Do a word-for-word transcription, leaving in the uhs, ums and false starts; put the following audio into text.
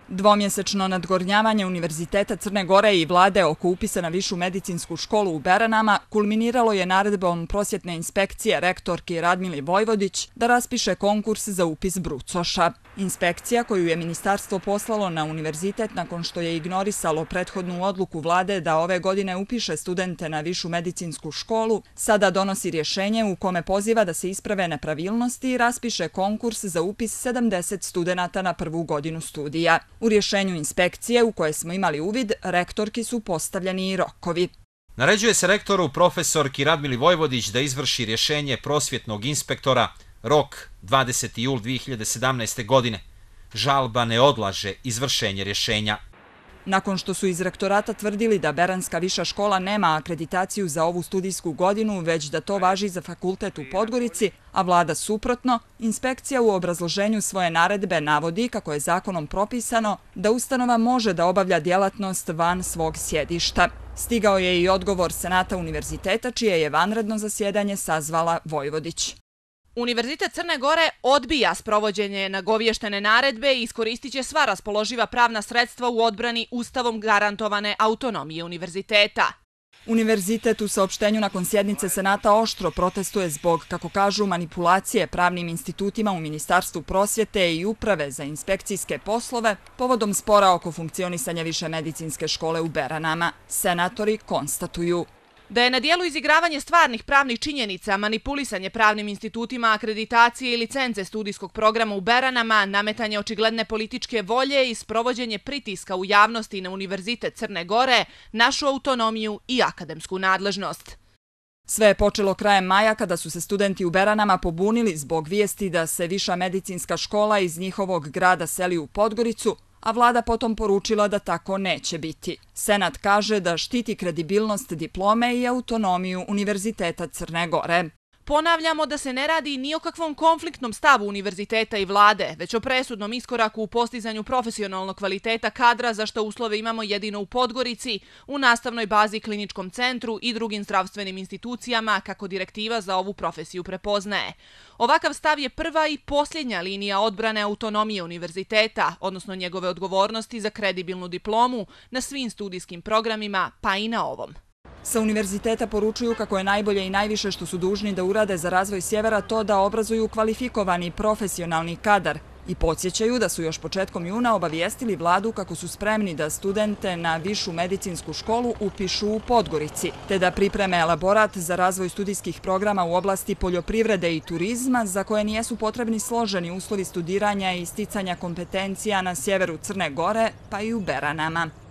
Dvomjesečno nadgornjavanje Univerziteta Crne Gore i vlade oko upisa na Višu medicinsku školu u Beranama kulminiralo je naredbom prosvjetne inspekcije rektorki Radmili Vojvodić da raspiše konkurs za upis brucoša. Inspekcija, koju je ministarstvo poslalo na univerzitet nakon što je ignorisalo prethodnu odluku vlade da ove godine upiše studente na Višu medicinsku školu, sada donosi rješenje u kome poziva da se isprave nepravilnosti i raspiše konkurs za upis sedamdeset studenata na prvu godinu studija. U rješenju inspekcije, u koje smo imali uvid, rektorki su postavljeni i rokovi. Naređuje se rektoru profesorki Radmili Vojvodić da izvrši rješenje prosvjetnog inspektora, rok dvadeseti jul dvije hiljade sedamnaeste. godine. Žalba ne odlaže izvršenje rješenja. Nakon što su iz rektorata tvrdili da Beranska viša škola nema akreditaciju za ovu studijsku godinu, već da to važi za fakultet u Podgorici, a vlada suprotno, inspekcija u obrazloženju svoje naredbe navodi, kako je zakonom propisano, da ustanova može da obavlja djelatnost van svog sjedišta. Stigao je i odgovor Senata univerziteta, čije je vanredno zasjedanje sazvala Vojvodić. Univerzitet Crne Gore odbija sprovođenje nagovještene naredbe i iskoristit će sva raspoloživa pravna sredstva u odbrani ustavom garantovane autonomije univerziteta. Univerzitet u saopštenju nakon sjednice Senata oštro protestuje zbog, kako kažu, manipulacije pravnim institutima u Ministarstvu prosvjete i Uprave za inspekcijske poslove povodom spora oko funkcionisanja Više medicinske škole u Beranama. Senatori konstatuju da je na dijelu izigravanje stvarnih pravnih činjenica, manipulisanje pravnim institutima, akreditacije i licence studijskog programa u Beranama, nametanje očigledne političke volje i sprovođenje pritiska u javnosti na Univerzitet Crne Gore, našu autonomiju i akademsku nadležnost. Sve je počelo krajem maja kada su se studenti u Beranama pobunili zbog vijesti da se Viša medicinska škola iz njihovog grada seli u Podgoricu, a vlada potom poručila da tako neće biti. Senat kaže da štiti kredibilnost diplome i autonomiju Univerziteta Crne Gore. Ponavljamo da se ne radi ni o kakvom konfliktnom stavu univerziteta i vlade, već o presudnom iskoraku u postizanju profesionalnog kvaliteta kadra, za što uslove imamo jedino u Podgorici, u nastavnoj bazi, kliničkom centru i drugim zdravstvenim institucijama, kako direktiva za ovu profesiju prepoznaje. Ovakav stav je prva i posljednja linija odbrane autonomije univerziteta, odnosno njegove odgovornosti za kredibilnu diplomu na svim studijskim programima, pa i na ovom. Sa univerziteta poručuju kako je najbolje i najviše što su dužni da urade za razvoj Sjevera to da obrazuju kvalifikovani profesionalni kadar i podsjećaju da su još početkom juna obavijestili vladu kako su spremni da studente na Višu medicinsku školu upišu u Podgorici, te da pripreme elaborat za razvoj studijskih programa u oblasti poljoprivrede i turizma, za koje nijesu potrebni složeni uslovi studiranja i sticanja kompetencija na sjeveru Crne Gore, pa i u Beranama.